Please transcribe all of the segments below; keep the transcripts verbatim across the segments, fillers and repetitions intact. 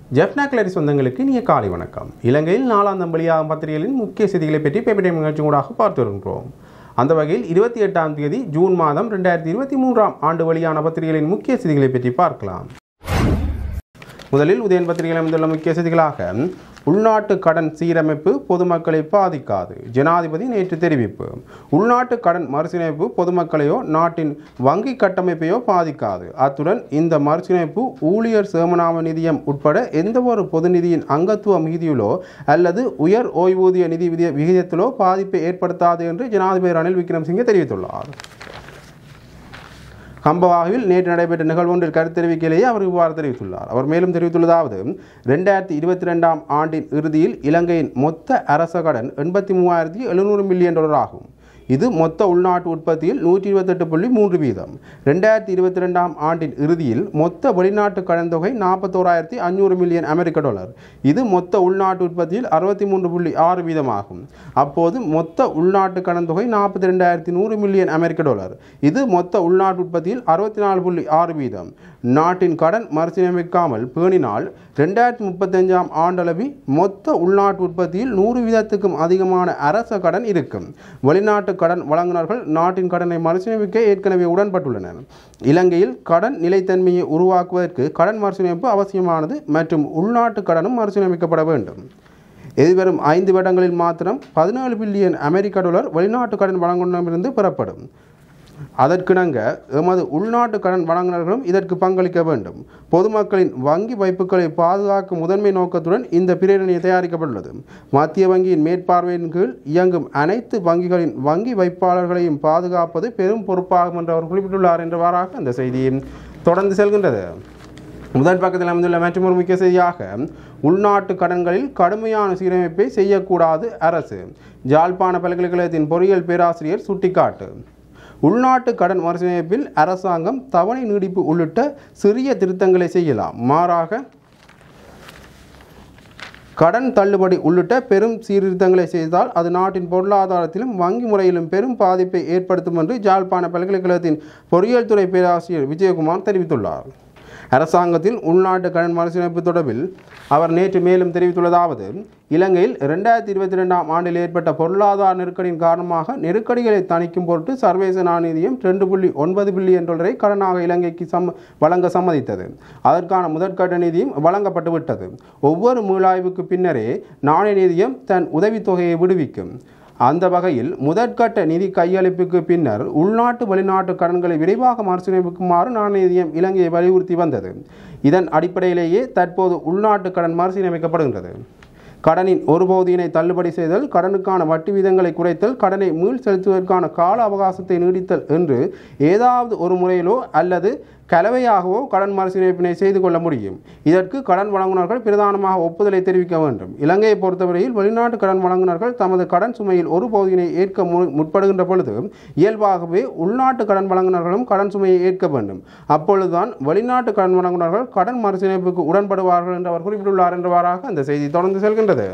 ஜெஃப்னா கிளரி சொந்தங்களுக்கு இனிய காலை வணக்கம். இலங்கையில் நாலாம் தம்பளியாகும் பத்திரிகைகளின் முக்கிய செய்திகளை பற்றி பேப்பர் டைம் நிகழ்ச்சி ஊடாக பார்த்து வருகின்றோம். அந்த வகையில் இருபத்தி எட்டாம் தேதி ஜூன் மாதம் ரெண்டாயிரத்தி இருபத்தி மூன்றாம் ஆண்டு வெளியான பத்திரிகைகளின் முக்கிய செய்திகளை பற்றி பார்க்கலாம். முதலில் உதயன் பத்திரிகையில் அமைந்துள்ள முக்கிய செய்திகளாக உள்நாட்டு கடன் சீரமைப்பு பொதுமக்களை பாதிக்காது, ஜனாதிபதி நேற்று தெரிவிப்பு. உள்நாட்டு கடன் மறுசீரமைப்பு பொதுமக்களையோ நாட்டின் வங்கி கட்டமைப்பையோ பாதிக்காது. அத்துடன் இந்த மறுசீரமைப்பு ஊழியர் சேமநாம நிதியம் உட்பட எந்தவொரு பொது நிதியின் அங்கத்துவ மீதியிலோ அல்லது உயர் ஓய்வூதிய நிதி விகிதத்திலோ பாதிப்பை ஏற்படுத்தாது என்று ஜனாதிபதி ரணில் விக்ரமசிங்கே தெரிவித்துள்ளார். கம்பவாவில் நேற்று நடைபெற்ற நிகழ்வு ஒன்றில் கருத்து தெரிவிக்கையிலேயே அவர் இவ்வாறு தெரிவித்துள்ளார். அவர் மேலும் தெரிவித்துள்ளதாவது, ரெண்டாயிரத்தி இருபத்தி ரெண்டாம் ஆண்டின் இறுதியில் இலங்கையின் மொத்த அரச கடன் எண்பத்தி மூவாயிரத்தி எழுநூறு மில்லியன் டாலர் ஆகும். இது மொத்த உள்நாட்டு உற்பத்தியில் நூற்றி இருபத்தெட்டு புள்ளி மூன்று வீதம். ரெண்டாயிரத்தி இருபத்தி ரெண்டாம் ஆண்டின் இறுதியில் மொத்த வெளிநாட்டு கடன் தொகை நாற்பத்தோராயிரத்தி அஞ்சூறு மில்லியன் அமெரிக்க டாலர். இது மொத்த உள்நாட்டு உற்பத்தியில் அறுபத்தி மூன்று புள்ளி ஆறு வீதமாகும். அப்போது மொத்த உள்நாட்டு கடன் தொகை நாற்பத்தி ரெண்டாயிரத்தி நூறு மில்லியன் அமெரிக்க டாலர். இது மொத்த உள்நாட்டு உற்பத்தியில் அறுபத்தி நாலு புள்ளி ஆறு வீதம். நாட்டின் கடன் மறுசீரமைக்காமல் பேணினால் ரெண்டாயிரத்தி முப்பத்தஞ்சாம் ஆண்டளவில் மொத்த உள்நாட்டு உற்பத்தியில் நூறு வீதத்துக்கும் அதிகமான அரச கடன் இருக்கும். வெளிநாட்டு கடன் வழங்குநர்கள் நாட்டின் கடனை மறுசீரமைக்க ஏற்கனவே உடன்பட்டுள்ளனர். இலங்கையில் கடன் நிலைத்தன்மையை உருவாக்குவதற்கு கடன் மறுசீரமைப்பு அவசியமானது மற்றும் உள்நாட்டு கடனும் மறுசீரமைக்கப்பட வேண்டும். எதிர்வரும் ஐந்து வருடங்களில் மாத்திரம் பதினேழு பில்லியன் அமெரிக்க டாலர் வெளிநாட்டு கடன் வழங்குநரிடமிருந்து பெறப்படும். அதற்கிணங்க எமது உள்நாட்டு கடன் வழங்குநர்களும் இதற்கு பங்களிக்க வேண்டும். பொதுமக்களின் வங்கி வைப்புகளை பாதுகாக்கும் முதன்மை நோக்கத்துடன் இந்த பிரேரணை தயாரிக்கப்பட்டுள்ளது. மத்திய வங்கியின் மேற்பார்வையின் கீழ் இயங்கும் அனைத்து வங்கிகளின் வங்கி வைப்பாளர்களையும் பாதுகாப்பது பெரும் பொறுப்பாகும் என்று அவர் குறிப்பிட்டுள்ளார் என்றவாறாக அந்த செய்தியை தொடர்ந்து செல்கின்றது. முதல் பக்கத்தில் அமைந்துள்ள மற்றொரு முக்கிய செய்தியாக உள்நாட்டு கடன்களில் கடுமையான சீரமைப்பை செய்யக்கூடாது அரசு, யாழ்ப்பாண பல்கலைக்கழகத்தின் பொறியியல் பேராசிரியர் சுட்டிக்காட்டு. உள்நாட்டு கடன் மறுசீரமைப்பில் அரசாங்கம் தவணை நீடிப்பு உள்ளிட்ட சிறிய திருத்தங்களை செய்யலாம். மாறாக கடன் தள்ளுபடி உள்ளிட்ட பெரும் சீர்திருத்தங்களை செய்தால் அது நாட்டின் பொருளாதாரத்திலும் வங்கி முறையிலும் பெரும் பாதிப்பை ஏற்படுத்தும் என்று யாழ்ப்பாண பல்கலைக்கழகத்தின் பொறியியல் துறை பேராசிரியர் விஜயகுமார் தெரிவித்துள்ளார். அரசாங்கத்தின் உள்நாட்டு கடன் மறுசீரமைப்பு தொடர்பில் அவர் நேற்று மேலும் தெரிவித்துள்ளதாவது, இலங்கையில் இரண்டாயிரத்தி இருபத்தி ரெண்டாம் ஆண்டில் ஏற்பட்ட பொருளாதார நெருக்கடியின் காரணமாக நெருக்கடிகளை தணிக்கும் பொருட்டு சர்வதேச நாணயம் ரெண்டு புள்ளி ஒன்பது பில்லியன் டாலரை கடனாக இலங்கைக்கு சம் வழங்க சம்மதித்தது. அதற்கான முதற்கட்ட நிதியும் வழங்கப்பட்டு விட்டது. ஒவ்வொரு மீளாய்வுக்கு பின்னரே நாணய நிதியம் தன் உதவித்தொகையை விடுவிக்கும். அந்த வகையில் முதற்கட்ட நிதி கையளிப்புக்கு பின்னர் உள்நாட்டு வெளிநாட்டு கடன்களை விரைவாக மறுசீரமைக்குமாறு நாணய நிதியம் இலங்கையை வலியுறுத்தி வந்தது. இதன் அடிப்படையிலேயே தற்போது உள்நாட்டு கடன் மறுசீரமைக்கப்படுகின்றது. கடனின் ஒரு பகுதியினை தள்ளுபடி செய்தல், கடனுக்கான வட்டி வீதங்களை குறைத்தல், கடனை மீள் செலுத்துவதற்கான கால அவகாசத்தை நீடித்தல் என்று ஏதாவது ஒரு முறையிலோ அல்லது கலவையாகவோ கடன் மறுசீரமைப்பினை செய்து கொள்ள முடியும். இதற்கு கடன் வழங்குநர்கள் பிரதானமாக ஒப்புதலை தெரிவிக்க வேண்டும். இலங்கையை பொறுத்தவரையில் வெளிநாட்டு கடன் வழங்குநர்கள் தமது கடன் சுமையில் ஒரு பகுதியினை ஏற்க முற்படுகின்ற பொழுது இயல்பாகவே உள்நாட்டு கடன் வழங்குநர்களும் கடன் சுமையை ஏற்க வேண்டும். அப்பொழுதுதான் வெளிநாட்டு கடன் வழங்குநர்கள் கடன் மறுசீரமைப்புக்கு உடன்படுவார்கள் என்று அவர் குறிப்பிட்டுள்ளார் என்றவாறாக அந்த செய்தி தொடர்ந்து செல்கின்றது.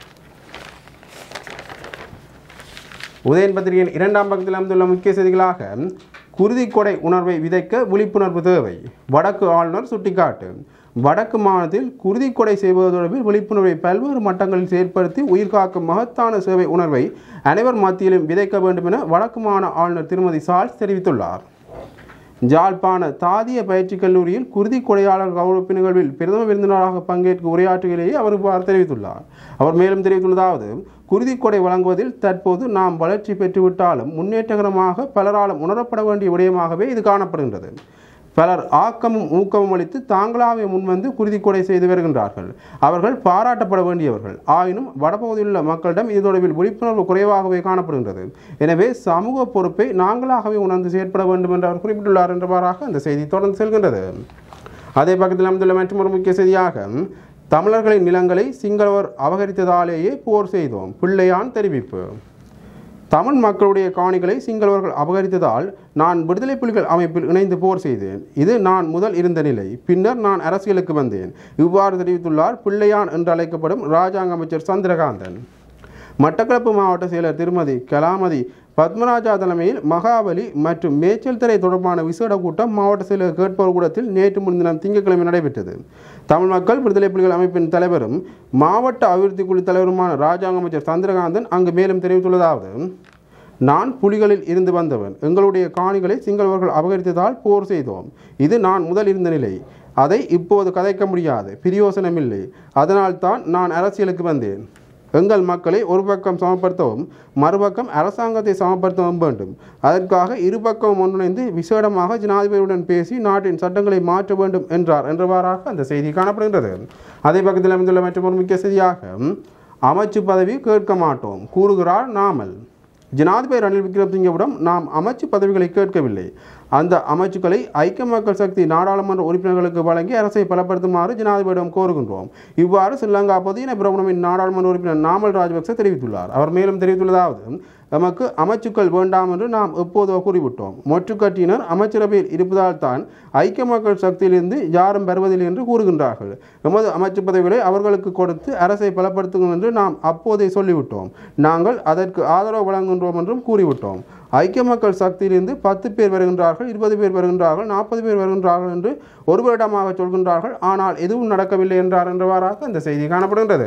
உதயன் பத்திரிகையின் இரண்டாம் பக்கத்தில் அமைந்துள்ள முக்கிய செய்திகளாக குருதிக்கொடை உணர்வை விதைக்க விழிப்புணர்வு தேவை, வடக்கு ஆளுநர் சுட்டிக்காட்டு. வடக்கு மாநிலத்தில் குருதிக்கொடை செய்வது தொடர்பில் விழிப்புணர்வை பல்வேறு மட்டங்களில் செயற்படுத்தி உயிர்காக்கும் மகத்தான சேவை உணர்வை அனைவர் மத்தியிலும் விதைக்க வேண்டும் என வடக்கு மாநில ஆளுநர் திருமதி சால்ஸ் தெரிவித்துள்ளார். யாழ்ப்பாண தாதிய பயிற்சி கல்லூரியில் குருதி கொடையாளர் கௌரவிப்பு நிகழ்வில் பிரதம விருந்தினராக பங்கேற்க உரையாற்றுகையிலேயே அவர் இவ்வாறு தெரிவித்துள்ளார். அவர் மேலும் தெரிவித்துள்ளதாவது, குருதி கொடை வழங்குவதில் தற்போது நாம் வளர்ச்சி பெற்றுவிட்டாலும் முன்னேற்றகரமாக பலராலும் உணரப்பட வேண்டிய விடயமாகவே இது காணப்படுகின்றது. பலர் ஆக்கமும் ஊக்கமும் அளித்து தாங்களாகவே முன்வந்து குருதி கொடை செய்து வருகின்றார்கள். அவர்கள் பாராட்டப்பட வேண்டியவர்கள். ஆயினும் வடபகுதியில் உள்ள மக்களிடம் இது தொடர்பில் விழிப்புணர்வு குறைவாகவே காணப்படுகின்றது. எனவே சமூக பொறுப்பை நாங்களாகவே உணர்ந்து செயற்பட வேண்டும் என்று அவர் குறிப்பிட்டுள்ளார் என்றவாறாக அந்த செய்தி தொடர்ந்து செல்கின்றது. அதே பக்கத்தில் அமைந்துள்ள மற்றொரு முக்கிய செய்தியாக தமிழர்களின் நிலங்களை சிங்களவர் அபகரித்ததாலேயே போர் செய்தோம், பிள்ளையான் தெரிவிப்பு. தமிழ் மக்களுடைய காணிகளை சிங்களவர்கள் அபகரித்ததால் நான் விடுதலை புலிகள் அமைப்பில் இணைந்து போர் செய்தேன். இது நான் முதல் இருந்த நிலை. பின்னர் நான் அரசியலுக்கு வந்தேன். இவ்வாறு தெரிவித்துள்ளார் பிள்ளையான் என்று அழைக்கப்படும் இராஜாங்க அமைச்சர் சந்திரகாந்தன். மட்டக்களப்பு மாவட்ட செயலர் திருமதி கலாமதி பத்மராஜா தலைமையில் மகாபலி மற்றும் மேய்ச்சல் திரை தொடர்பான விசேட கூட்டம் மாவட்ட செயலக கேட்போர் கூடத்தில் நேற்று முன்தினம் திங்கட்கிழமை நடைபெற்றது. தமிழ் மக்கள் விடுதலை புலிகள் அமைப்பின் தலைவரும் மாவட்ட அபிவிருத்தி குழு தலைவருமான ராஜாங்க அமைச்சர் சந்திரகாந்தன் அங்கு மேலும் தெரிவித்துள்ளதாவது: நான் புலிகளில் இருந்து வந்தவன். எங்களுடைய காணிகளை சிங்களவர்கள் அபகரித்ததால் போர் செய்தோம். இது நான் முதல் இருந்த நிலை. அதை இப்போது கதைக்க முடியாது, பிரயோசனமில்லை. அதனால் தான் நான் அரசியலுக்கு வந்தேன். எங்கள் மக்களை ஒரு பக்கம் சமப்படுத்தவும் மறுபக்கம் அரசாங்கத்தை சமப்படுத்தவும் வேண்டும். அதற்காக இருபக்கம் ஒன்றிணைந்து விசேடமாக ஜனாதிபதியுடன் பேசி நாட்டின் சட்டங்களை மாற்ற வேண்டும் என்றார் என்றவாறாக அந்த செய்தி காணப்படுகின்றது. அதே பக்கத்தில் அமைந்துள்ள மற்றொரு முக்கிய செய்தியாக, அமைச்சு பதவி கேட்க மாட்டோம் கூறுகிறார் நாமல். ஜனாதிபதி ரணில் விக்ரமசிங்கவிடம் நாம் அமைச்சு பதவிகளை கேட்கவில்லை. அந்த அமைச்சுக்களை ஐக்கிய மக்கள் சக்தி நாடாளுமன்ற உறுப்பினர்களுக்கு வழங்கி அரசை பலப்படுத்துமாறு ஜனாதிபதியிடம் கோருகின்றோம். இவ்வாறு ஸ்ரீலங்கா பொதுஜன பிரமுனவின் நாடாளுமன்ற உறுப்பினர் நாமல் ராஜபக்ச தெரிவித்துள்ளார். அவர் மேலும் தெரிவித்துள்ளதாவது: நமக்கு அமைச்சுக்கள் வேண்டாம் என்று நாம் எப்போதோ கூறிவிட்டோம். மொற்றுக்கட்சியினர் அமைச்சரவையில் இருப்பதால் தான் ஐக்கிய மக்கள் சக்தியிலிருந்து யாரும் வருவதில்லை என்று கூறுகின்றார்கள். எமது அமைச்சு பதவிகளை அவர்களுக்கு கொடுத்து அரசை பலப்படுத்துங்கள் என்று நாம் அப்போதே சொல்லிவிட்டோம். நாங்கள் அதற்கு ஆதரவு வழங்குகின்றோம் என்றும் கூறிவிட்டோம். ஐக்கிய மக்கள் சக்தியிலிருந்து பத்து பேர் வருகின்றார்கள், இருபது பேர் வருகின்றார்கள், நாற்பது பேர் வருகின்றார்கள் என்று ஒரு வருடமாக சொல்கின்றார்கள். ஆனால் எதுவும் நடக்கவில்லை என்றார் என்றவாறாக அந்த செய்தி காணப்படுகின்றது.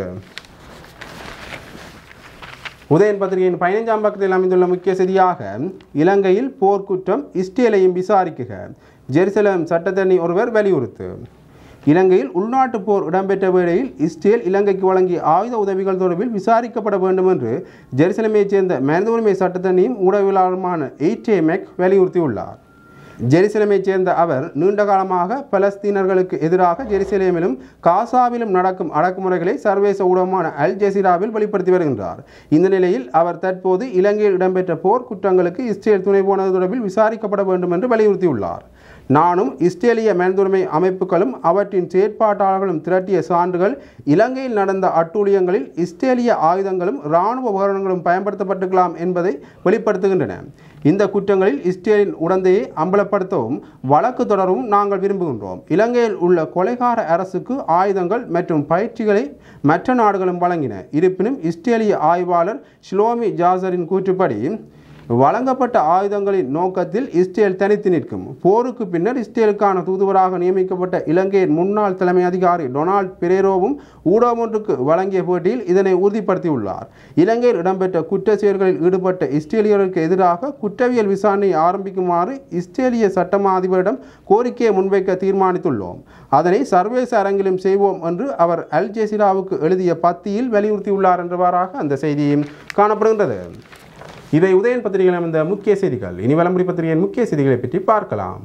உதயன் பத்திரிகையின் பதினைஞ்சாம் பக்கத்தில் அமைந்துள்ள முக்கிய செய்தியாக, இலங்கையில் போர்க்குற்றம் இஸ்ரேலையும் விசாரிக்குக, ஜெருசலேம் சட்டத்தரணி ஒருவர் வலியுறுத்து. இலங்கையில் உள்நாட்டு போர் இடம்பெற்ற வேளையில் இஸ்ரேல் இலங்கைக்கு வழங்கிய ஆயுத உதவிகள் தொடர்பில் விசாரிக்கப்பட வேண்டும் என்று ஜெருசலேமைச் சேர்ந்த மனித உரிமை சட்டத்தரணியும் ஊடகவியலாளருமான லtte மெக் வலியுறுத்தியுள்ளார். ஜெருசலேமைச் சேர்ந்த அவர் நீண்ட காலமாக பலஸ்தீனர்களுக்கு எதிராக ஜெருசலேமிலும் காசாவிலும் நடக்கும் அடக்குமுறைகளை சர்வதேச ஊடகமான அல் ஜசீராவில் வெளிப்படுத்தி வருகின்றார். இந்த நிலையில் அவர் தற்போது இலங்கையில் இடம்பெற்ற போர் குற்றங்களுக்கு இஸ்ரேல் துணை போனது தொடர்பில் விசாரிக்கப்பட வேண்டும் என்று வலியுறுத்தியுள்ளார். நானும் இஸ்ரேலிய மனிதுரிமை அமைப்புகளும் அவற்றின் செயற்பாட்டாளர்களும் திரட்டிய சான்றுகள் இலங்கையில் நடந்த அட்டூழியங்களில் இஸ்ரேலிய ஆயுதங்களும் இராணுவ உபகரணங்களும் பயன்படுத்தப்பட்டிருக்கலாம் என்பதை வெளிப்படுத்துகின்றன. இந்த குற்றங்களில் இஸ்ரேலின் உடந்தையை அம்பலப்படுத்தவும் வழக்கு தொடரவும் நாங்கள் விரும்புகின்றோம். இலங்கையில் உள்ள கொலைகார அரசுக்கு ஆயுதங்கள் மற்றும் பயிற்சிகளை மற்ற நாடுகளும் வழங்கின. இருப்பினும் இஸ்ரேலிய ஆய்வாளர் ஷிலோமி ஜாசரின் கூற்றுப்படி வழங்கப்பட்ட ஆயுதங்களின் நோக்கத்தில் இஸ்ரேல் தனித்து நிற்கும். போருக்கு பின்னர் இஸ்ரேலுக்கான தூதுவராக நியமிக்கப்பட்ட இலங்கையின் முன்னாள் தலைமை அதிகாரி டொனால்ட் பெரேரோவும் ஊடகம் ஒன்றுக்கு வழங்கிய பேட்டியில் இதனை உறுதிப்படுத்தியுள்ளார். இலங்கையில் இடம்பெற்ற குற்ற செயல்களில் ஈடுபட்ட இஸ்ரேலியர்களுக்கு எதிராக குற்றவியல் விசாரணையை ஆரம்பிக்குமாறு இஸ்ரேலிய சட்டமா அதிபரிடம் கோரிக்கையை முன்வைக்க தீர்மானித்துள்ளோம். அதனை சர்வதேச அரங்கிலும் செய்வோம் என்று அவர் அல் ஜசீராவுக்கு எழுதிய பத்தியில் வலியுறுத்தியுள்ளார் என்றவாறாக அந்த செய்தியும் காணப்படுகின்றது. இவை உதயன் பத்திரிகையில் அமைந்த முக்கிய செய்திகள். இனி வலம்புரி பத்திரிகையின் முக்கிய செய்திகளை பற்றி பார்க்கலாம்.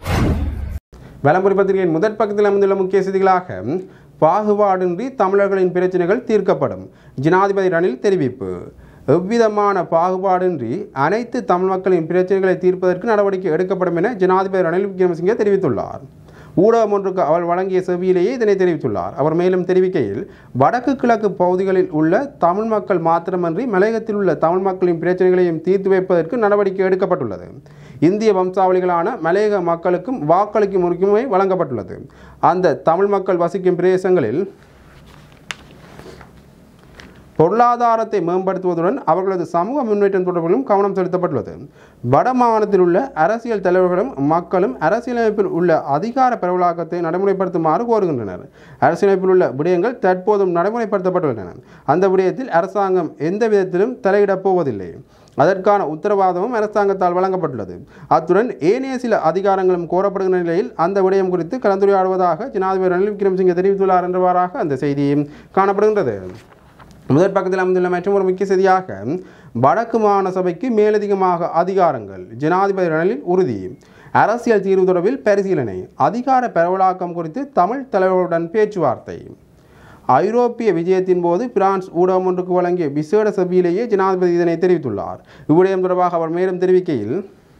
வலம்புரி பத்திரிகையின் முதற் பக்கத்தில் அமைந்துள்ள முக்கிய செய்திகளாக, பாகுபாடின்றி தமிழர்களின் பிரச்சனைகள் தீர்க்கப்படும், ஜனாதிபதி ரணில் தெரிவிப்பு. எவ்விதமான பாகுபாடின்றி அனைத்து தமிழ் மக்களின் பிரச்சனைகளை தீர்ப்பதற்கு நடவடிக்கை எடுக்கப்படும் என ஜனாதிபதி ரணில் விக்ரமசிங்கே தெரிவித்துள்ளார். ஊடகம் ஒன்றுக்கு அவர் வழங்கிய செவியிலேயே இதனை தெரிவித்துள்ளார். அவர் மேலும் தெரிவிக்கையில், வடக்கு கிழக்கு பகுதிகளில் உள்ள தமிழ் மக்கள் மாத்திரமன்றி மலையகத்தில் உள்ள தமிழ் மக்களின் பிரச்சனைகளையும் தீர்த்து வைப்பதற்கு நடவடிக்கை எடுக்கப்பட்டுள்ளது. இந்திய வம்சாவளிகளான மலையக மக்களுக்கும் வாக்களிக்கும் உரிமை வழங்கப்பட்டுள்ளது. அந்த தமிழ் மக்கள் வசிக்கும் பிரதேசங்களில் பொருளாதாரத்தை மேம்படுத்துவதுடன் அவர்களது சமூக முன்னேற்றம் தொடர்பிலும் கவனம் செலுத்தப்பட்டுள்ளது. வட மாகாணத்தில் உள்ள அரசியல் தலைவர்களும் மக்களும் அரசியலமைப்பில் உள்ள அதிகார பரவலாக்கத்தை நடைமுறைப்படுத்துமாறு கோருகின்றனர். அரசியலமைப்பில் உள்ள விடயங்கள் தற்போதும் நடைமுறைப்படுத்தப்பட்டுள்ளன. அந்த விடயத்தில் அரசாங்கம் எந்த விதத்திலும் தலையிடப் போவதில்லை. அதற்கான உத்தரவாதமும் அரசாங்கத்தால் வழங்கப்பட்டுள்ளது. அத்துடன் ஏனைய சில அதிகாரங்களும் கோரப்படுகின்ற நிலையில் அந்த விடயம் குறித்து கலந்துரையாடுவதாக ஜனாதிபதி ரணில் விக்ரமசிங்கே தெரிவித்துள்ளார் என்றவாறாக அந்த செய்தியும் காணப்படுகின்றது. முதற் பக்கத்தில் அமைந்துள்ள மற்றும் ஒரு முக்கிய செய்தியாக, வடக்கு மாகாண சபைக்கு மேலதிகமாக அதிகாரங்கள், ஜனாதிபதி ரணிலின் உறுதி. அரசியல் தீர்வு தொடர்பில் பரிசீலனை, அதிகார பரவலாக்கம் குறித்து தமிழ் தலைவர்களுடன் பேச்சுவார்த்தை. ஐரோப்பிய விஜயத்தின் போது பிரான்ஸ் ஊடகம் ஒன்றுக்கு வழங்கிய விசேட சபையிலேயே ஜனாதிபதி இதனை தெரிவித்துள்ளார். இவ்விடயம் தொடர்பாக அவர் மேலும் தெரிவிக்கையில்,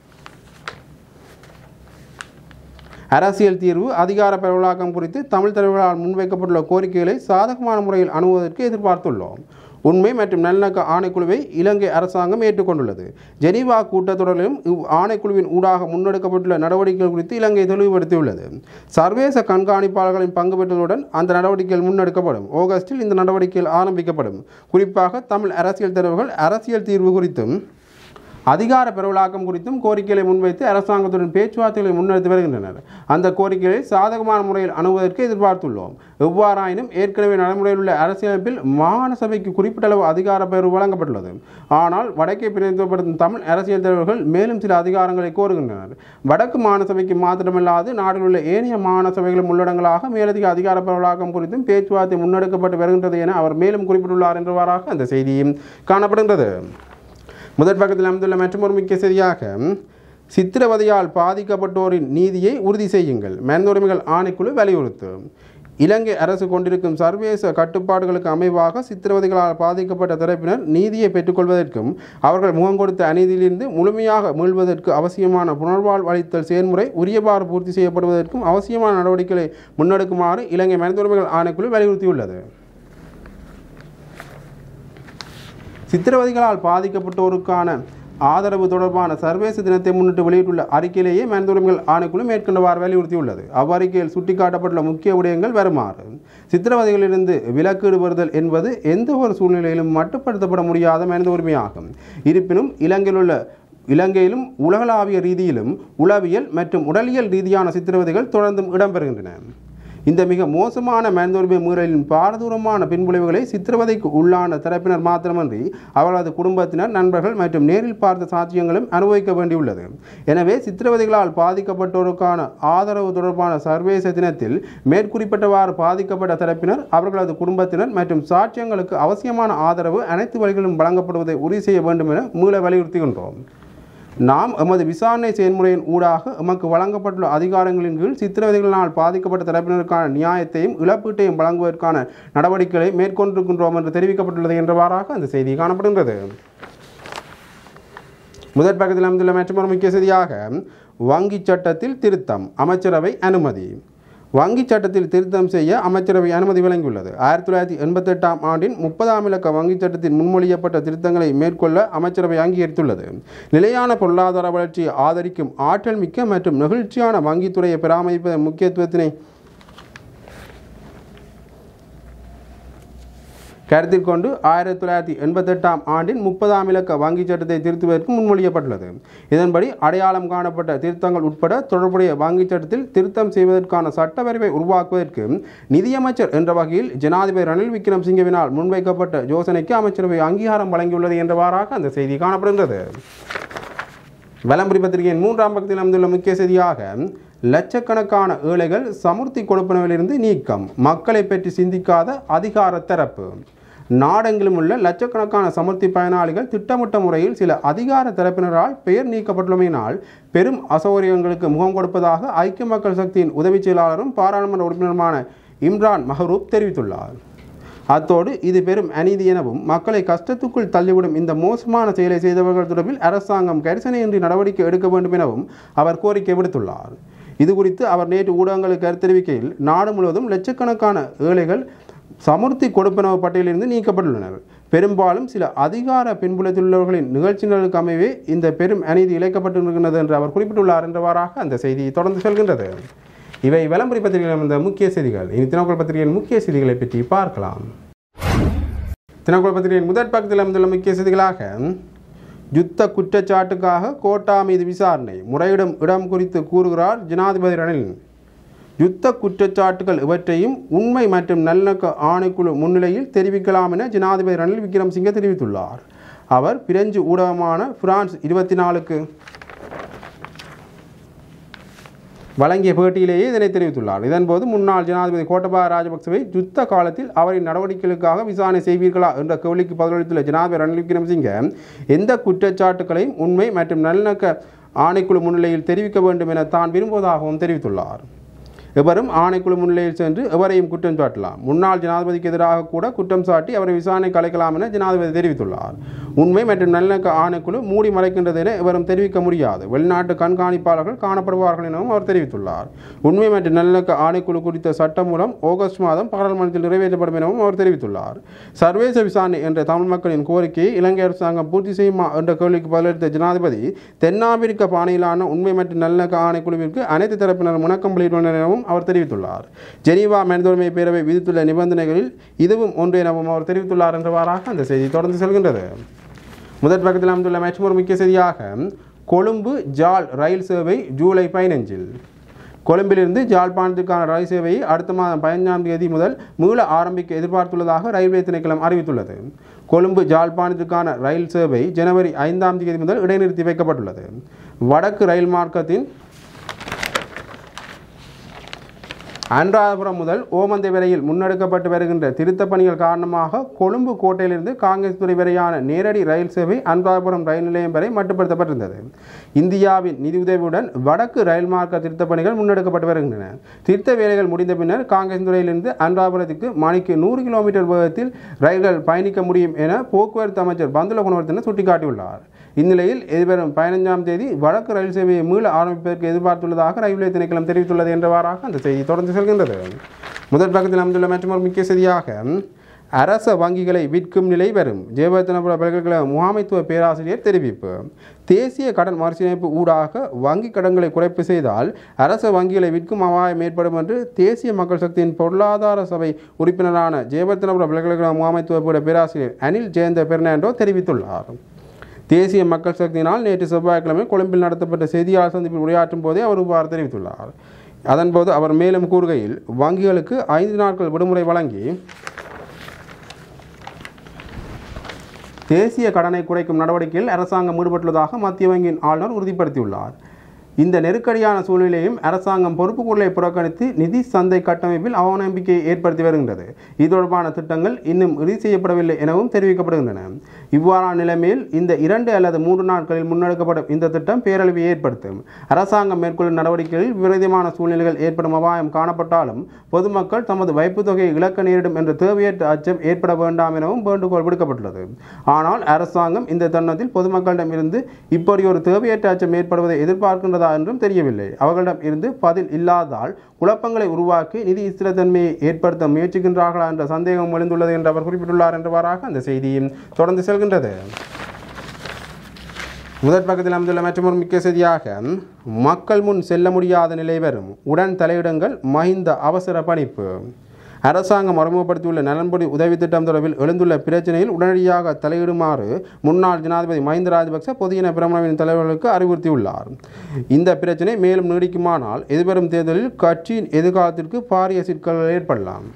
அரசியல் தீர்வு அதிகார பரவலாக்கம் குறித்து தமிழ் தலைவர்களால் முன்வைக்கப்பட்டுள்ள கோரிக்கைகளை சாதகமான முறையில் அணுகுவதற்கு எதிர்பார்த்துள்ளோம். உண்மை மற்றும் நல்லிணக்க ஆணைக்குழுவை இலங்கை அரசாங்கம் ஏற்றுக்கொண்டுள்ளது. ஜெனீவா கூட்டத்தொடரிலும் இவ் ஆணைக்குழுவின் ஊடாக முன்னெடுக்கப்பட்டுள்ள நடவடிக்கைகள் குறித்து இலங்கை தெளிவுபடுத்தியுள்ளது. சர்வதேச கண்காணிப்பாளர்களின் பங்கு பெற்றதுடன் அந்த நடவடிக்கைகள் முன்னெடுக்கப்படும். ஆகஸ்டில் இந்த நடவடிக்கைகள் ஆரம்பிக்கப்படும். குறிப்பாக தமிழ் அரசியல் தலைவர்கள் அரசியல் தீர்வு குறித்தும் அதிகார பரவலாக்கம் குறித்தும் கோரிக்கைகளை முன்வைத்து அரசாங்கத்துடன் பேச்சுவார்த்தைகளை முன்னெடுத்து வருகின்றனர். அந்த கோரிக்கைகளை சாதகமான முறையில் அணுகுவதற்கு எதிர்பார்த்துள்ளோம். எவ்வாறாயினும் ஏற்கனவே நடைமுறையில் உள்ள அரசியலமைப்பில் மாகாண சபைக்கு குறிப்பிட்ட அளவு அதிகார பகிர்வு வழங்கப்பட்டுள்ளது. ஆனால் வடக்கை பிரதிநிதித்துவப்படுத்தும் தமிழ் அரசியல் தலைவர்கள் மேலும் சில அதிகாரங்களை கோருகின்றனர். வடக்கு மாகாண சபைக்கு மாத்திரமல்லாது நாட்டில் உள்ள ஏனைய மாகாண சபைகளும் உள்ளடங்களாக மேலதிக அதிகார பரவலாக்கம் குறித்தும் பேச்சுவார்த்தை முன்னெடுக்கப்பட்டு வருகின்றது என அவர் மேலும் குறிப்பிட்டுள்ளார் என்றவாறாக அந்த செய்தியும் காணப்படுகின்றது. முதற் பக்கத்தில் அமைந்துள்ள மற்றொரு முக்கிய செய்தியாக சித்திரவதையால் பாதிக்கப்பட்டோரின் நீதியை உறுதி செய்யுங்கள் மனித உரிமைகள் ஆணைக்குழு வலியுறுத்து. இலங்கை அரசு கொண்டிருக்கும் சர்வதேச கட்டுப்பாடுகளுக்கு அமைவாக சித்திரவதைகளால் பாதிக்கப்பட்ட தரப்பினர் நீதியை பெற்றுக்கொள்வதற்கும் அவர்கள் முகம் கொடுத்த அநீதியிலிருந்து முழுமையாக மீள்வதற்கு அவசியமான புனர்வாழ்வு அளித்தல் செயல்முறை உரியவாறு பூர்த்தி செய்யப்படுவதற்கும் அவசியமான நடவடிக்கைகளை முன்னெடுக்குமாறு இலங்கை மனித உரிமைகள் ஆணைக்குழு வலியுறுத்தியுள்ளது. சித்திரவதைகளால் பாதிக்கப்பட்டோருக்கான ஆதரவு தொடர்பான சர்வதேச தினத்தை முன்னிட்டு வெளியிட்டுள்ள அறிக்கையிலேயே மனித உரிமைகள் ஆணைக்குழு மேற்கொண்டவாறு வலியுறுத்தியுள்ளது. அவ்வறிக்கையில் சுட்டிக்காட்டப்பட்டுள்ள முக்கிய விடயங்கள் வருமாறு: சித்திரவதைகளிலிருந்து விலக்கீடு பெறுதல் என்பது எந்த ஒரு சூழ்நிலையிலும் மட்டுப்படுத்தப்பட முடியாத மனித உரிமையாகும். இருப்பினும் இலங்கையில் உள்ள இலங்கையிலும் உலகளாவிய ரீதியிலும் உளவியல் மற்றும் உடலியல் ரீதியான சித்திரவதைகள் தொடர்ந்தும் இடம்பெறுகின்றன. இந்த மிக மோசமான மனித உரிமை மீறலின் பாரதூரமான பின்விளைவுகளை சித்திரவதைக்கு உள்ளான தரப்பினர் மாத்திரமன்றி அவர்களது குடும்பத்தினர், நண்பர்கள் மற்றும் நேரில் பார்த்த சாட்சியங்களும் அனுபவிக்க வேண்டியுள்ளது. எனவே சித்திரவதைகளால் பாதிக்கப்பட்டோருக்கான ஆதரவு தொடர்பான சர்வதேச தினத்தில் மேற்குறிப்பிட்டவாறு பாதிக்கப்பட்ட தரப்பினர், அவர்களது குடும்பத்தினர் மற்றும் சாட்சியங்களுக்கு அவசியமான ஆதரவு அனைத்து வழிகளிலும் வழங்கப்படுவதை உறுதி செய்ய வேண்டும் என மீள வலியுறுத்துகின்றோம். நாம் எமது விசாரணை செயல்முறையின் ஊடாக எமக்கு வழங்கப்பட்டுள்ள அதிகாரங்களின் கீழ் சித்திரவதைகளினால் பாதிக்கப்பட்ட தரப்பினருக்கான நியாயத்தையும் இழப்பீட்டையும் வழங்குவதற்கான நடவடிக்கைகளை மேற்கொண்டிருக்கின்றோம் என்று தெரிவிக்கப்பட்டுள்ளது என்றவாறாக அந்த செய்தி காணப்படுகின்றது. முதற் பக்கத்தில் அமைந்துள்ள மற்றொரு முக்கிய செய்தியாக வங்கி சட்டத்தில் திருத்தம், அமைச்சரவை அனுமதி. வங்கி சட்டத்தில் திருத்தம் செய்ய அமைச்சரவை அனுமதி வழங்கியுள்ளது. ஆயிரத்தி தொள்ளாயிரத்தி எண்பத்தி எட்டாம் ஆண்டின் முப்பதாம் இலக்க வங்கி சட்டத்தில் முன்மொழியப்பட்ட திருத்தங்களை மேற்கொள்ள அமைச்சரவை அங்கீகரித்துள்ளது. நிலையான பொருளாதார வளர்ச்சியை ஆதரிக்கும் ஆற்றல் மிக்க மற்றும் நெகிழ்ச்சியான வங்கித்துறையை பராமரிப்பதன் முக்கியத்துவத்தினை கருத்தில் கொண்டு ஆயிரத்தி தொள்ளாயிரத்தி எண்பத்தி எட்டாம் ஆண்டின் முப்பதாம் இலக்க வங்கி சட்டத்தை திருத்துவதற்கு முன்மொழியப்பட்டுள்ளது. இதன்படி அடையாளம் காணப்பட்ட திருத்தங்கள் உட்பட தொடர்புடைய வங்கி சட்டத்தில் திருத்தம் செய்வதற்கான சட்டவரைவை உருவாக்குவதற்கு நிதியமைச்சர் என்ற வகையில் ஜனாதிபதி ரணில் விக்ரமசிங்கவினால் முன்வைக்கப்பட்ட யோசனைக்கு அமைச்சரவை அங்கீகாரம் வழங்கியுள்ளது என்றவாறாக அந்த செய்தி காணப்படுகின்றது. வலம்புரி பத்திரிகையின் மூன்றாம் பக்கத்தில் அமைந்துள்ள முக்கிய செய்தியாக லட்சக்கணக்கான ஏழைகள் சமுர்த்தி கொடுப்பனவிலிருந்து நீக்கம், மக்களை பற்றி சிந்திக்காத அதிகார தரப்பு. நாடெங்கிலும் உள்ள லட்சக்கணக்கான சமுர்த்தி பயனாளிகள் திட்டமிட்ட முறையில் சில அதிகார தரப்பினரால் பெயர் நீக்கப்பட்டுள்ளமையினால் பெரும் அசௌகரியங்களுக்கு முகம் கொடுப்பதாக ஐக்கிய மக்கள் சக்தியின் உதவி செயலாளரும் பாராளுமன்ற உறுப்பினருமான இம்ரான் மஹரூப் தெரிவித்துள்ளார். அத்தோடு இது பெரும் அநீதி எனவும் மக்களை கஷ்டத்துக்குள் தள்ளிவிடும் இந்த மோசமான செயலை செய்தவர்கள் தொடர்பில் அரசாங்கம் கரிசனையின்றி நடவடிக்கை எடுக்க வேண்டும் எனவும் அவர் கோரிக்கை விடுத்துள்ளார். இது குறித்து அவர் நேற்று ஊடகங்களுக்கு கருத்து தெரிவிக்கையில், நாடு முழுவதும் லட்சக்கணக்கான ஏழைகள் சமுர்த்தி கொடுப்பனவு பட்டியலிருந்து நீக்கப்பட்டுள்ளனர். பெரும்பாலும் சில அதிகார பின்புலத்திலுள்ளவர்களின் நிகழ்ச்சிகளுக்கு அமைவே இந்த பெரும் அநீதி இழைக்கப்பட்டிருக்கிறது என்று அவர் குறிப்பிட்டுள்ளார் என்றவாறாக அந்த செய்தி தொடர்ந்து செல்கின்றது. இவை வலம்புரி பத்திரிகையில் வந்த முக்கிய செய்திகள். இனி தினக்குரல் பத்திரிகையின் முக்கிய செய்திகளை பற்றி பார்க்கலாம். தினக்குரல் பத்திரிகையின் முதற் பக்கத்தில் அமைந்துள்ள முக்கிய செய்திகளாக யுத்த குற்றச்சாட்டுக்காக கோட்டா மீது விசாரணை, முறையிடும் இடம் குறித்து கூறுகிறார் ஜனாதிபதி ரணில். யுத்த குற்றச்சாட்டுகள் இவற்றையும் உண்மை மற்றும் நல்லிணக்க ஆணைக்குழு முன்னிலையில் தெரிவிக்கலாம் என ஜனாதிபதி ரணில் விக்ரமசிங்கே தெரிவித்துள்ளார். அவர் பிரெஞ்சு ஊடகமான பிரான்ஸ் இருபத்தி நாலுக்கு வழங்கிய பேட்டியிலேயே இதனை தெரிவித்துள்ளார். இதன்போது முன்னாள் ஜனாதிபதி கோட்டபாய ராஜபக்சவை யுத்த காலத்தில் அவரின் நடவடிக்கைகளுக்காக விசாரணை செய்வீர்களா என்ற கேள்விக்கு பதிலளித்துள்ள ஜனாதிபதி ரணில் விக்ரமசிங்கே எந்த குற்றச்சாட்டுகளையும் உண்மை மற்றும் நல்லிணக்க ஆணைக்குழு முன்னிலையில் தெரிவிக்க வேண்டும் என தான் விரும்புவதாகவும் தெரிவித்துள்ளார். எவரும் ஆணைக்குழு முன்னிலையில் சென்று எவரையும் குற்றம் சாட்டலாம். முன்னாள் ஜனாதிபதிக்கு எதிராக கூட குற்றம் சாட்டி அவரை விசாரணை கலைக்கலாம் என ஜனாதிபதி தெரிவித்துள்ளார். உண்மை மற்றும் நல்லிணக்க ஆணைக்குழு மூடி மறைக்கின்றது என எவரும் தெரிவிக்க முடியாது. வெளிநாட்டு கண்காணிப்பாளர்கள் காணப்படுவார்கள் எனவும் அவர் தெரிவித்துள்ளார். உண்மை மற்றும் நல்லிணக்க ஆணைக்குழு குறித்த சட்டம் மூலம் ஆகஸ்ட் மாதம் பாராளுமன்றத்தில் நிறைவேற்றப்படும் எனவும் அவர் தெரிவித்துள்ளார். சர்வதேச விசாரணை என்ற தமிழ் மக்களின் கோரிக்கையை இலங்கை அரசாங்கம் பூர்த்தி செய்யுமா என்ற கேள்விக்கு பதிலளித்த ஜனாதிபதி தென்னாப்பிரிக்க பாணியிலான உண்மை மற்றும் நல்லிணக்க ஆணைக்குழுவிற்கு அனைத்து தரப்பினரும் முணக்கம் வெளியிட்டுள்ளனர் எனவும் அவர் தெரிவித்துள்ளார். ஜெனீவா மனித உரிமை பேரவை விதித்துள்ள நிபந்தனைகளில் இதுவும் ஒன்று எனவும் அவர் தெரிவித்துள்ளார் என்றவாறாக அந்த செய்தி தொடர்ந்து செல்கின்றது. முதற் பக்கத்தில் அமைந்துள்ள மற்றொரு முக்கிய செய்தியாக கொழும்பு ஜாழ் ரயில் சேவை ஜூலை பதினைஞ்சில் கொழும்பிலிருந்து ஜாழ்ப்பாணத்திற்கான ரயில் சேவையை அடுத்த மாதம் பதினைஞ்சாம் தேதி முதல் மீள ஆரம்பிக்க எதிர்பார்த்துள்ளதாக ரயில்வே திணைக்களம் அறிவித்துள்ளது. கொழும்பு ஜாழ்ப்பாணத்திற்கான ரயில் சேவை ஜனவரி ஐந்தாம் தேதி முதல் இடைநிறுத்தி வைக்கப்பட்டுள்ளது. வடக்கு ரயில் மார்க்கத்தின் அன்றாதபுரம் முதல் ஓமந்தை வரையில் முன்னெடுக்கப்பட்டு வருகின்ற திருத்தப் பணிகள் காரணமாக கொழும்பு கோட்டையிலிருந்து காங்கிரஸ் துறை வரையான நேரடி ரயில் சேவை அன்றாதபுரம் ரயில் நிலையம் வரை மட்டுப்படுத்தப்பட்டிருந்தது. இந்தியாவின் நிதியுதவியுடன் வடக்கு ரயில் மார்க்க திருத்தப் பணிகள் முன்னெடுக்கப்பட்டு வருகின்றன. திருத்த வேலைகள் முடிந்த பின்னர் காங்கிரஸ் துறையிலிருந்து அன்றாதபுரத்துக்கு மணிக்கு நூறு கிலோமீட்டர் வேகத்தில் ரயில்கள் பயணிக்க முடியும் என போக்குவரத்து அமைச்சர் பந்துல குணவர்த்தன சுட்டிக்காட்டியுள்ளார். இந்நிலையில் எதிர்வரும் பதினைஞ்சாம் தேதி வடக்கு ரயில் சேவையை மீள ஆரம்பிப்பதற்கு எதிர்பார்த்துள்ளதாக ரயில்வே திணைக்களம் தெரிவித்துள்ளது என்றவாறாக அந்த செய்தி தொடர்ந்து செல்கின்றது. முதற் பக்கத்தில் அமைந்துள்ள மற்றொரு முக்கிய செய்தியாக அரச வங்கிகளை விற்கும் நிலை வரும். ஜெயவர்தனபுர பல்கலைக்கழக முகாமைத்துவ பேராசிரியர் தெரிவிப்பு. தேசிய கடன் மறுசீரமைப்பு ஊடாக வங்கி கடன்களை குறைப்பு செய்தால் அரச வங்கிகளை விற்கும் அபாயம் ஏற்படும் என்று தேசிய மக்கள் சக்தியின் பொருளாதார சபை உறுப்பினரான ஜெயவர்தனபுர பல்கலைக்கழக முகாமைத்துவ பேராசிரியர் அனில் ஜெயந்த பெர்னாண்டோ தெரிவித்துள்ளார். தேசிய மக்கள் சக்தியினால் நேற்று செவ்வாய்க்கிழமை கொழும்பில் நடத்தப்பட்ட செய்தியாளர் சந்திப்பில் உரையாற்றும் போதே அவர் இவ்வாறு தெரிவித்துள்ளார். அதன்போது அவர் மேலும் கூறுகையில் வங்கிகளுக்கு ஐந்து நாட்கள் விடுமுறை வழங்கி தேசிய கடனை குறைக்கும் நடவடிக்கையில் அரசாங்கம் ஈடுபட்டுள்ளதாக மத்திய வங்கியின் ஆளுநர் உறுதிப்படுத்தியுள்ளார். இந்த நெருக்கடியான சூழ்நிலையும் அரசாங்கம் பொறுப்புக்கூறலை புறக்கணித்து நிதி சந்தை கட்டமைப்பில் அவநம்பிக்கையை ஏற்படுத்தி வருகின்றது. இது தொடர்பான திட்டங்கள் இன்னும் இறுதி செய்யப்படவில்லை எனவும் தெரிவிக்கப்படுகின்றன. இவ்வாறான நிலைமையில் இந்த இரண்டு அல்லது மூன்று நாட்களில் முன்னெடுக்கப்படும் இந்த திட்டம் பேரழிவை ஏற்படுத்தும். அரசாங்கம் மேற்கொள்ளும் நடவடிக்கைகளில் விபரீதமான சூழ்நிலைகள் ஏற்படும் அபாயம் காணப்பட்டாலும் பொதுமக்கள் தமது வைப்புத் தொகையை இழக்க நேரிடும் என்ற தேவையற்ற அச்சம் ஏற்பட வேண்டாம் எனவும் வேண்டுகோள் விடுக்கப்பட்டுள்ளது. ஆனால் அரசாங்கம் இந்த தருணத்தில் பொதுமக்களிடம் இருந்து இப்படி ஒரு தேவையற்ற அச்சம் ஏற்படுவதை எதிர்பார்க்கின்றதா என்றும் தெரியவில்லை. அவர்களிடம் இருந்து பதில் இல்லாதால் குழப்பங்களை உருவாக்கி நிதி ஸ்திரத்தன்மையை ஏற்படுத்த முயற்சிக்கின்றார்களா என்ற சந்தேகம் எழுந்துள்ளது என்று அவர் குறிப்பிட்டுள்ளார் என்றவாறாக அந்த செய்தியும் தொடர்ந்து செல்கின்றது. முதற் பக்கத்தில் அமைந்துள்ள மற்றொரு முக்கிய செய்தியாக மக்கள் முன் செல்ல முடியாத நிலை வரும். உடன் தலையிடுங்கள் மஹிந்த அவசர பணிப்பு. அரசாங்கம் அறிமுகப்படுத்தியுள்ள நலன்படி உதவி திட்டம் தொடர்பில் எழுந்துள்ள பிரச்சனையில் உடனடியாக தலையிடுமாறு முன்னாள் ஜனாதிபதி மஹிந்த ராஜபக்ச பொதுஜன பிரமுனவின் தலைவர்களுக்கு அறிவுறுத்தியுள்ளார். இந்த பிரச்சனை மேலும் நீடிக்குமானால் எதிர்வரும் தேர்தலில் கட்சியின் எதிர்காலத்திற்கு பாரிய சிக்கல்கள் ஏற்படலாம்.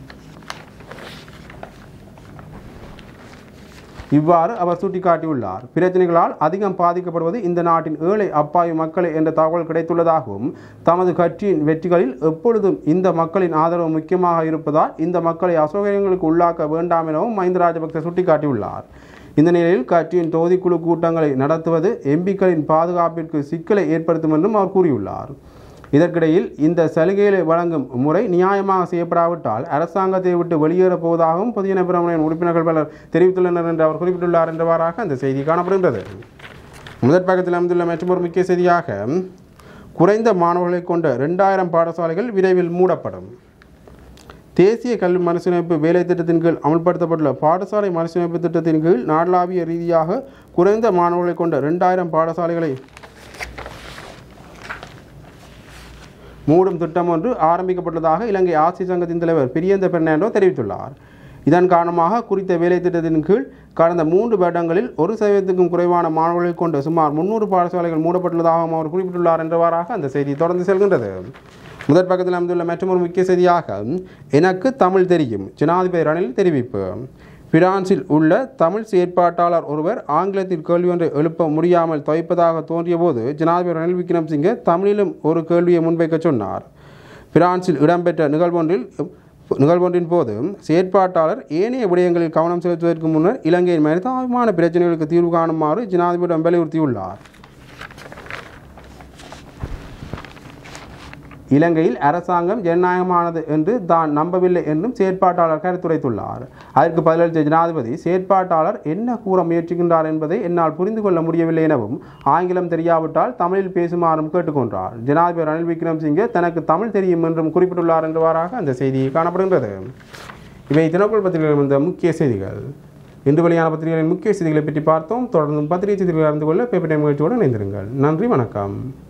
இவ்வாறு அவர் சுட்டிக்காட்டியுள்ளார். பிரச்சனைகளால் அதிகம் பாதிக்கப்படுவது இந்த நாட்டின் ஏழை அப்பாவி மக்களே என்ற தகவல் கிடைத்துள்ளதாகவும் தமது கட்சியின் வெற்றிகளில் எப்பொழுதும் இந்த மக்களின் ஆதரவு முக்கியமாக இருப்பதால் இந்த மக்களை அசௌகரியங்களுக்கு உள்ளாக்க வேண்டாம் எனவும் மஹிந்த ராஜபக்ச சுட்டிக்காட்டியுள்ளார். இந்த நிலையில் கட்சியின் தொகுதிக்குழு கூட்டங்களை நடத்துவது எம்பிக்களின் பாதுகாப்பிற்கு சிக்கலை ஏற்படுத்தும் என்றும் அவர் கூறியுள்ளார். இதற்கிடையில் இந்த சலுகைகளை வழங்கும் முறை நியாயமாக செய்யப்படாவிட்டால் அரசாங்கத்தை விட்டு வெளியேறப் போவதாகவும் பொதுஜன பிரமுனவின் உறுப்பினர்கள் பலர் தெரிவித்துள்ளனர் என்று அவர் குறிப்பிட்டுள்ளார் என்றவாறாக அந்த செய்தி காணப்படுகின்றது. முதற் பக்கத்தில் அமைந்துள்ள மற்றொரு முக்கிய செய்தியாக குறைந்த மாணவர்களை கொண்ட இரண்டாயிரம் பாடசாலைகள் விரைவில் மூடப்படும். தேசிய கல்வி மறுசீரமைப்பு வேலை திட்டத்தின் கீழ் அமல்படுத்தப்பட்டுள்ள பாடசாலை மறுசீரமைப்பு திட்டத்தின் கீழ் நாடளாவிய ரீதியாக குறைந்த மாணவர்களை கொண்ட இரண்டாயிரம் பாடசாலைகளை மூடும் திட்டம் ஒன்று ஆரம்பிக்கப்பட்டதாக இலங்கை ஆசிரியர் சங்கத்தின் தலைவர் பிரியந்த பெர்னாண்டோ தெரிவித்துள்ளார். இதன் காரணமாக குறித்த வேலை திட்டத்தின் கீழ் கடந்த மூன்று வருடங்களில் ஒரு சதவீதத்துக்கும் குறைவான மாணவர்களை கொண்ட சுமார் முன்னூறு பாடசாலைகள் மூடப்பட்டுள்ளதாகவும் அவர் குறிப்பிட்டுள்ளார் என்றவாறாக அந்த செய்தி தொடர்ந்து செல்கின்றது. முதற் பக்கத்தில் அமைந்துள்ள மற்றொரு முக்கிய செய்தியாக எனக்கு தமிழ் தெரியும் ஜனாதிபதி ரணில் தெரிவிப்பு. பிரான்சில் உள்ள தமிழ் செயற்பாட்டாளர் ஒருவர் ஆங்கிலத்தில் கேள்வி ஒன்றை எழுப்ப முடியாமல் தவிப்பதாக தோன்றிய போது ஜனாதிபதி ரணில் விக்ரமசிங்கே தமிழிலும் ஒரு கேள்வியை முன்வைக்க சொன்னார். பிரான்சில் இடம்பெற்ற நிகழ்வொன்றில் நிகழ்வொன்றின் போது செயற்பாட்டாளர் ஏனைய விடயங்களில் கவனம் செலுத்துவதற்கு முன்னர் இலங்கையின் மனிதாபிமான பிரச்சனைகளுக்கு தீர்வு காணுமாறு ஜனாதிபதியிடம் வலியுறுத்தியுள்ளார். இலங்கையில் அரசாங்கம் ஜனநாயகமானது என்று தான் நம்பவில்லை என்றும் செயற்பாட்டாளர் கருத்துரைத்துள்ளார். அதற்கு பதிலளித்த ஜனாதிபதி செயற்பாட்டாளர் என்ன கூற முயற்சிக்கின்றார் என்பதை என்னால் புரிந்து கொள்ள முடியவில்லை எனவும் ஆங்கிலம் தெரியாவிட்டால் தமிழில் பேசுமாறும் கேட்டுக்கொண்டார். ஜனாதிபதி ரணில் விக்ரமசிங்கே தனக்கு தமிழ் தெரியும் என்றும் குறிப்பிட்டுள்ளார் என்றவாறாக அந்த செய்தி காணப்படுகின்றது. இவை தினக்குள் பத்திரிகையில் வந்த முக்கிய செய்திகள். இன்று வெளியான பத்திரிகைகளின் முக்கிய செய்திகளை பற்றி பார்த்தோம். தொடர்ந்து பத்திரிகை செய்திகளை அறிந்து கொள்ள பேப்பர் டைம் நிகழ்ச்சியோடு இணைந்திருங்கள். நன்றி, வணக்கம்.